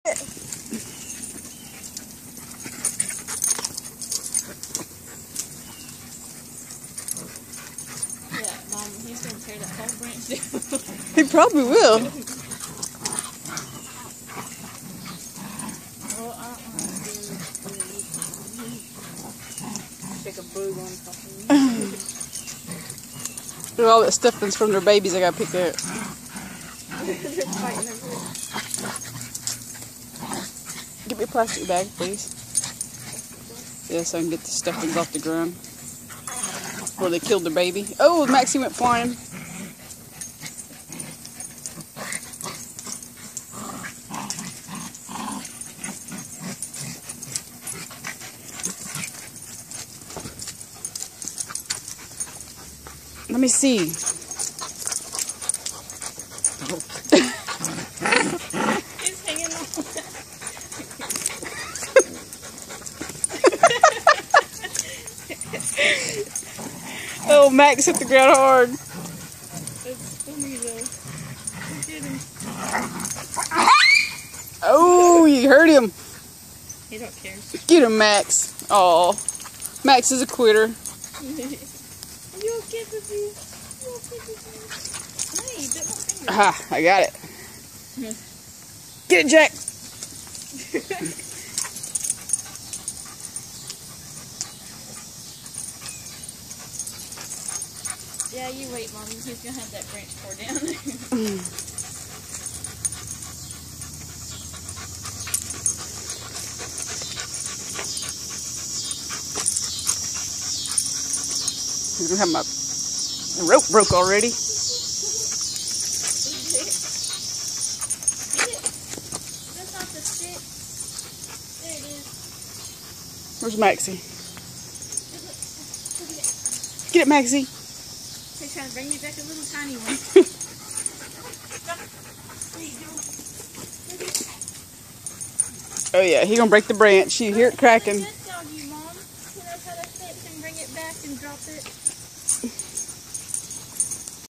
Yeah, Mom, he's gonna tear that whole branch down. He probably will. Well, take a bug on top of me. Look at all that stuffings from their babies I gotta pick up. They're fighting over it. Give me a plastic bag, please. Yeah, so I can get the stuffings off the ground. Where they killed their baby. Oh, Maxie went flying. Let me see. He's hanging on. Oh, Max hit the ground hard. It's funny though. Look at him. Oh, you hurt him. He don't care. Get him, Max. Oh, Max is a quitter. Are you okay, baby? You okay, baby? Hey, you bit my finger. Aha, I got it. Get it, Jack. Yeah, you wait, Mom. He's gonna have that branch pour down. I don't have my rope broke already. Get it. That's not the stick. There it is. Where's Maxie? Look at it. Get it, Maxie. He's trying to bring me back a little tiny one. Oh yeah, he gonna break the branch. You hear it cracking.